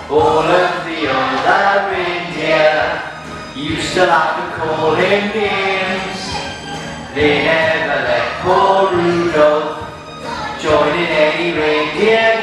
All of the other reindeer used to like to call him names. They never let poor Rudolph join in any reindeer